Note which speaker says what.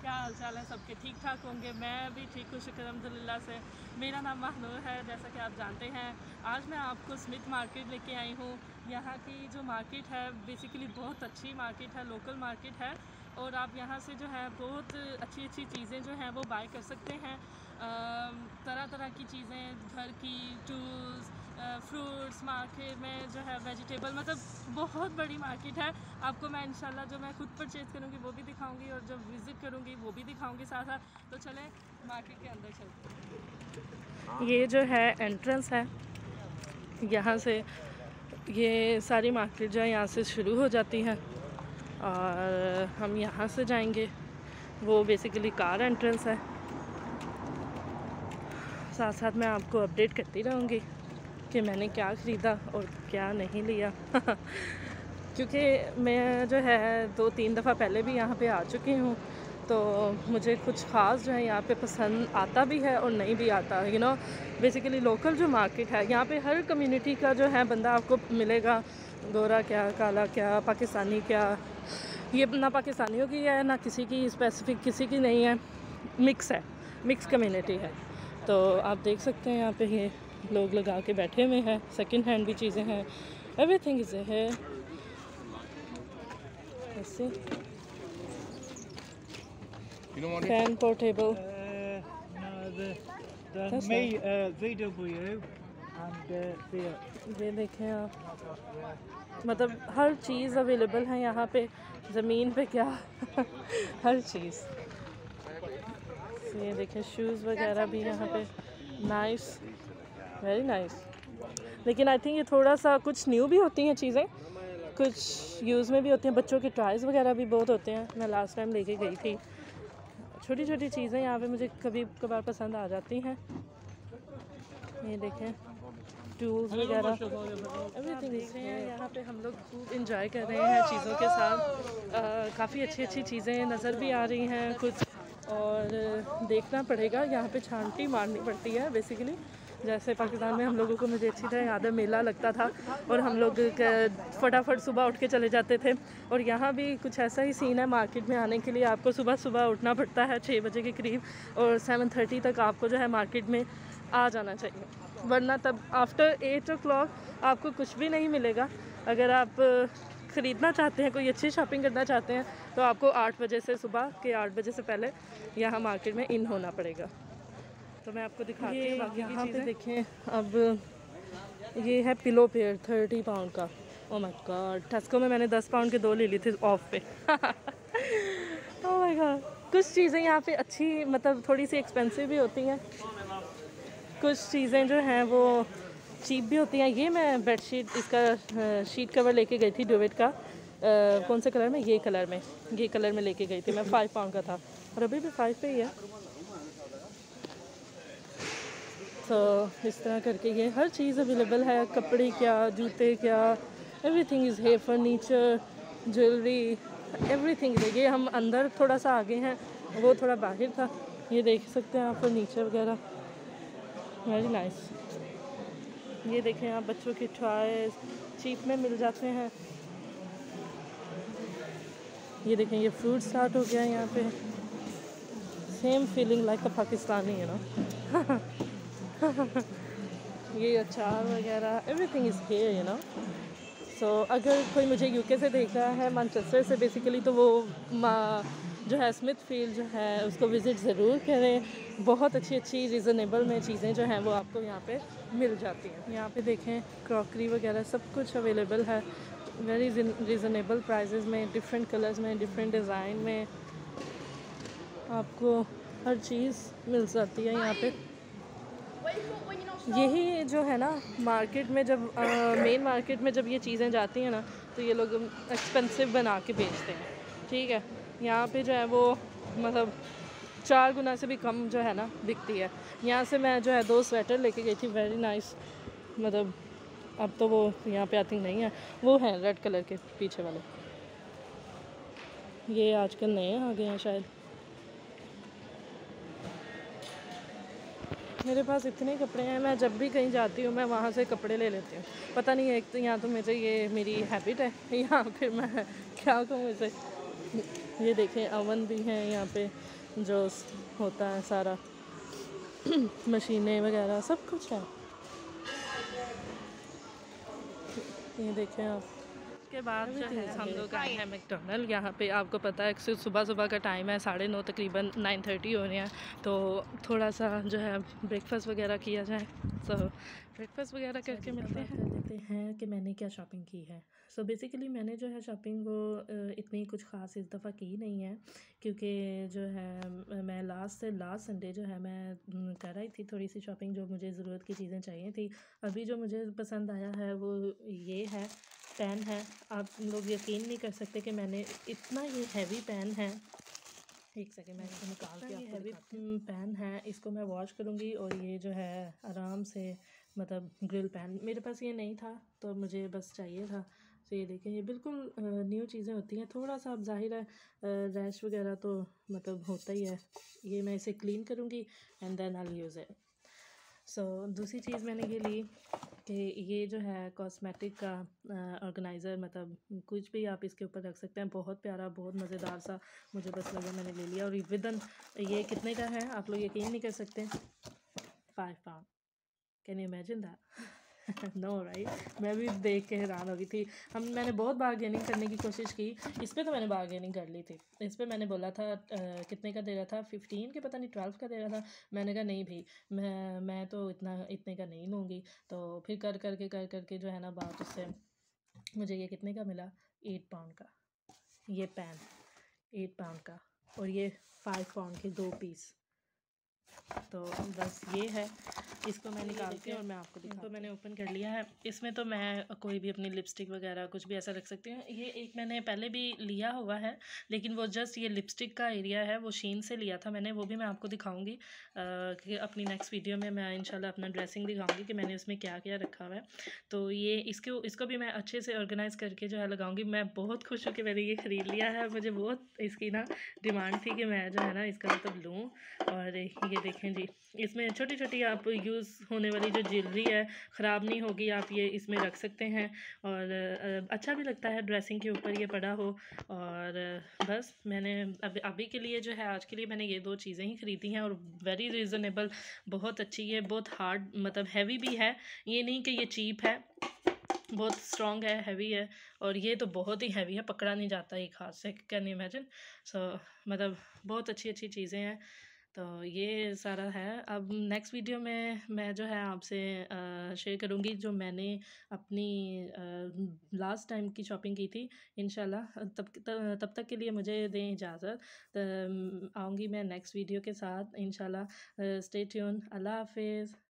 Speaker 1: क्या हाल चाल है सबके? ठीक ठाक होंगे। मैं भी ठीक हूँ, शुक्र अल्हम्दुलिल्लाह से। मेरा नाम महनूर है, जैसा कि आप जानते हैं। आज मैं आपको स्मिथ मार्केट लेके आई हूँ। यहाँ की जो मार्केट है बेसिकली बहुत अच्छी मार्केट है, लोकल मार्केट है, और आप यहाँ से जो है बहुत अच्छी अच्छी चीज़ें जो हैं वो बाय कर सकते हैं। तरह तरह की चीज़ें, घर की टूल्स, फ्रूट्स, मार्केट में जो है वेजिटेबल, मतलब बहुत बड़ी मार्केट है। आपको मैं इंशाल्लाह जो मैं खुद परचेज़ करूँगी वो भी दिखाऊंगी, और जब विज़िट करूँगी वो भी दिखाऊंगी साथ साथ। तो चलें मार्केट के अंदर चलते हैं। ये जो है एंट्रेंस है, यहाँ से ये सारी मार्केट जो है यहाँ से शुरू हो जाती है, और हम यहाँ से जाएंगे। वो बेसिकली कार एंट्रेंस है। साथ साथ मैं आपको अपडेट करती रहूँगी कि मैंने क्या ख़रीदा और क्या नहीं लिया क्योंकि मैं जो है 2-3 दफ़ा पहले भी यहाँ पे आ चुकी हूँ, तो मुझे कुछ ख़ास जो है यहाँ पे पसंद आता भी है और नहीं भी आता। बेसिकली लोकल जो मार्केट है, यहाँ पे हर कम्युनिटी का जो है बंदा आपको मिलेगा। गोरा क्या, काला क्या, पाकिस्तानी क्या, ये ना पाकिस्तानियों की है ना किसी की स्पेसिफ़िक, किसी की नहीं है, मिक्स है, मिक्स कम्युनिटी है। तो आप देख सकते हैं यहाँ पे ये लोग लगा के बैठे हुए हैं। सेकंड हैंड भी चीज़ें हैं, एवरीथिंग इज़ है ऐसे। फैन पोर्टेबल,
Speaker 2: VW and
Speaker 1: ये देखें आप, मतलब हर चीज़ अवेलेबल है यहाँ पे, ज़मीन पे क्या हर चीज़। ये देखें शूज़ वगैरह भी यहाँ पे, नाइस, वेरी नाइस। लेकिन आई थिंक ये थोड़ा सा कुछ न्यू भी होती हैं चीज़ें, कुछ यूज़ में भी होती हैं। बच्चों के टॉयज़ वगैरह भी बहुत होते हैं। मैं लास्ट टाइम लेके गई थी। छोटी छोटी चीज़ें यहाँ पे मुझे कभी कभार पसंद आ जाती हैं। ये देखें टूल्स वगैरह, एवरीथिंग देख रहे हैं। यहाँ पे हम लोग खूब इंजॉय कर रहे हैं चीज़ों के साथ। काफ़ी अच्छी अच्छी चीज़ें नज़र भी आ रही हैं कुछ, और देखना पड़ेगा, यहाँ पे छांटी मारनी पड़ती है बेसिकली। जैसे पाकिस्तान में हम लोगों को, मुझे अच्छी तरह याद है, मेला लगता था और हम लोग फटाफट सुबह उठ के चले जाते थे। और यहाँ भी कुछ ऐसा ही सीन है। मार्केट में आने के लिए आपको सुबह सुबह उठना पड़ता है 6 बजे के करीब, और 7:30 तक आपको जो है मार्केट में आ जाना चाहिए, वरना तब आफ्टर 8 o'clock आपको कुछ भी नहीं मिलेगा। अगर आप ख़रीदना चाहते हैं, कोई अच्छी शॉपिंग करना चाहते हैं, तो आपको 8 बजे से, सुबह के 8 बजे से पहले यहाँ मार्केट में इन होना पड़ेगा। तो मैं आपको दिखाती हूँ बाकी यहाँ पे देखें। अब ये है पिलो पेयर 30 पाउंड का। ओह माय गॉड, टेस्को में मैंने 10 पाउंड के 2 ले ली थी ऑफ पे ओह माय गॉड। कुछ चीज़ें यहाँ पे अच्छी, मतलब थोड़ी सी एक्सपेंसिव भी होती हैं, कुछ चीज़ें जो हैं वो चीप भी होती हैं। ये मैं बेडशीट, इसका शीट कवर लेके गई थी डुवेट का। कौन से कलर में? ये कलर में, ये कलर में लेके गई थी मैं। 5 पाउंड का था, और अभी भी 5 पे ही है। तो इस तरह करके ये हर चीज़ अवेलेबल है। कपड़े क्या, जूते क्या, एवरीथिंग इज़ है। फर्नीचर, ज्वेलरी, एवरीथिंग है। ये हम अंदर थोड़ा सा आगे हैं, वो थोड़ा बाहर था। ये देख सकते हैं आप फर्नीचर वगैरह, वेरी नाइस। ये देखें आप, बच्चों के टॉयज चीप में मिल जाते हैं। ये देखें ये फ्रूट स्टार्ट हो गया है यहाँ पे। Same feeling like a Pakistani, you know ये अचार वगैरह, everything is here, you know. So अगर कोई मुझे यूके से देख रहा है, मैनचेस्टर से बेसिकली, तो वो जो है स्मिथ फील्ड जो है उसको विज़िट ज़रूर करें। बहुत अच्छी अच्छी रीज़नेबल में चीज़ें जो हैं वो आपको यहाँ पे मिल जाती हैं। यहाँ पे देखें क्रॉकरी वगैरह सब कुछ अवेलेबल है, वेरी रीज़नेबल प्राइसेस में, डिफरेंट कलर्स में, डिफरेंट डिज़ाइन में आपको हर चीज़ मिल जाती है यहाँ पे। यही जो है ना मार्केट में, जब मेन मार्केट में जब ये चीज़ें जाती हैं ना, तो ये लोग एक्सपेंसिव बना के बेचते हैं, ठीक है। यहाँ पे जो है वो मतलब 4 गुना से भी कम जो है ना बिकती है। यहाँ से मैं जो है 2 स्वेटर लेके गई थी, वेरी नाइस। मतलब अब तो वो यहाँ पे आई थिंक नहीं है, वो है रेड कलर के पीछे वाले, ये आजकल नए आ गए हैं शायद। मेरे पास इतने कपड़े हैं, मैं जब भी कहीं जाती हूँ मैं वहाँ से कपड़े ले लेती हूँ। पता नहीं है, एक तो यहाँ तो मुझे ये मेरी हैबिट है, यहाँ फिर मैं क्या कहूँ इसे। ये देखें ओवन भी है यहाँ पे, जो होता है सारा मशीनें वगैरह सब कुछ है। ये देखें आप। उसके बाद जो है हम लोग आए हैं मैकडोनल्ड। यहाँ पे आपको पता है कि सुबह सुबह का टाइम है, 9:30 तकरीबन 9:30 हो रहे हैं, तो थोड़ा सा जो है ब्रेकफास्ट वगैरह किया जाए। सो ब्रेकफास्ट वगैरह करके मिलते हैं। कर लेते हैं कि मैंने क्या शॉपिंग की है। सो बेसिकली मैंने जो है शॉपिंग वो इतनी कुछ ख़ास इस दफ़ा की नहीं है, क्योंकि जो है मैं लास्ट संडे जो है मैं कर रही थी थोड़ी सी शॉपिंग, जो मुझे ज़रूरत की चीज़ें चाहिए थी। अभी जो मुझे पसंद आया है वो ये है, पेन है। आप लोग यकीन नहीं कर सकते कि मैंने इतना ये हैवी पेन है। एक सेकेंड मैं इसको निकाल के आपको दिखाती हूँ। पेन है, इसको मैं वॉश करूँगी और ये जो है आराम से मतलब ग्रिल पेन मेरे पास ये नहीं था तो मुझे बस चाहिए था। तो ये देखें, ये बिल्कुल न्यू चीज़ें होती हैं। थोड़ा सा अब ज़ाहिर है रैश वगैरह तो मतलब होता ही है। ये मैं इसे क्लीन करूँगी and then I use it. So दूसरी चीज़ मैंने ये ली कि ये जो है कॉस्मेटिक का ऑर्गेनाइज़र, मतलब कुछ भी आप इसके ऊपर रख सकते हैं। बहुत प्यारा, बहुत मज़ेदार सा मुझे बस लगा, मैंने ले लिया। और विदन ये कितने का है आप लोग यकीन नहीं कर सकते, 5 pound. Can you imagine that? No right, मैं भी देख के हैरान हो गई थी। मैंने बहुत बारगेनिंग करने की कोशिश की। इस पे तो मैंने बारगेनिंग कर ली थी। इस पे मैंने बोला था कितने का दे रहा था, 15 के पता नहीं 12 का दे रहा था। मैंने कहा नहीं भाई, मैं तो इतने का नहीं लूँगी। तो फिर कर करके जो है ना बात, उससे मुझे ये कितने का मिला, 8 पाउंड का ये पेन, 8 पाउंड का। और ये 5 पाउंड के 2 पीस। तो बस ये है, इसको मैं निकालती हूँ और मैं आपको दिखाती हूँ। तो मैंने ओपन कर लिया है। इसमें तो मैं कोई भी अपनी लिपस्टिक वगैरह कुछ भी ऐसा रख सकती हूँ। ये एक मैंने पहले भी लिया हुआ है, लेकिन वो जस्ट ये लिपस्टिक का एरिया है, वो शीन से लिया था मैंने। वो भी मैं आपको दिखाऊंगी कि अपनी नेक्स्ट वीडियो में मैं इंशाल्लाह अपना ड्रेसिंग दिखाऊंगी कि मैंने उसमें क्या क्या रखा हुआ है। तो ये इसको भी मैं अच्छे से ऑर्गेनाइज़ करके जो है लगाऊंगी। मैं बहुत खुश हूँ कि मैंने ये ख़रीद लिया है। मुझे बहुत इसकी ना डिमांड थी कि मैं जो है ना इसका मतलब लूँ। और ये देखें जी, इसमें छोटी छोटी आप यूज़ होने वाली जो ज्वेलरी है, ख़राब नहीं होगी, आप ये इसमें रख सकते हैं। और अच्छा भी लगता है ड्रेसिंग के ऊपर ये पड़ा हो। और बस मैंने अभी के लिए जो है, आज के लिए मैंने ये 2 चीज़ें ही ख़रीदी हैं। और वेरी रीज़नेबल, बहुत अच्छी है, बहुत हार्ड मतलब हैवी भी है। ये नहीं कि ये चीप है, बहुत स्ट्रॉन्ग है, हैवी है। और ये तो बहुत ही हैवी है, पकड़ा नहीं जाता एक हाथ से, कैन यू इमेजिन। सो मतलब बहुत अच्छी अच्छी चीज़ें हैं। तो ये सारा है। अब नेक्स्ट वीडियो में मैं जो है आपसे शेयर करूँगी जो मैंने अपनी लास्ट टाइम की शॉपिंग की थी। इंशाल्लाह तब तक के लिए मुझे दें इजाज़त। आऊँगी मैं नेक्स्ट वीडियो के साथ इंशाल्लाह। Stay tune. अल्लाह हाफ़िज़।